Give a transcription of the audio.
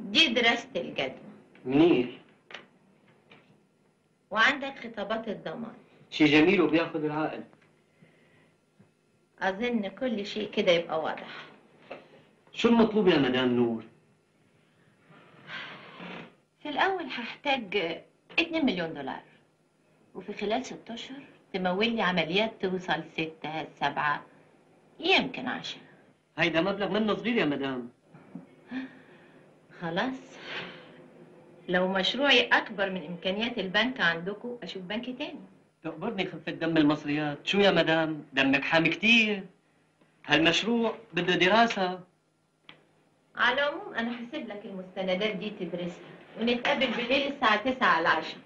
دي دراسة الجدوى. منيح. وعندك خطابات الضمان. شي جميل وبياخد العقل. أظن كل شيء كده يبقى واضح. شو المطلوب يا مدام نور؟ في الأول هحتاج 2 مليون دولار، وفي خلال 6 أشهر تمول لي عمليات توصل 6 7 يمكن 10. هيدا مبلغ منه صغير يا مدام. خلاص، لو مشروعي أكبر من إمكانيات البنك عندكم أشوف بنك تاني. تقبرني خفة دم المصريات. شو يا مدام؟ دمك حامي كتير. هالمشروع بده دراسة. على العموم أنا هسيب لك المستندات دي تدرسها، ونتقابل بالليل الساعة 9 على 10.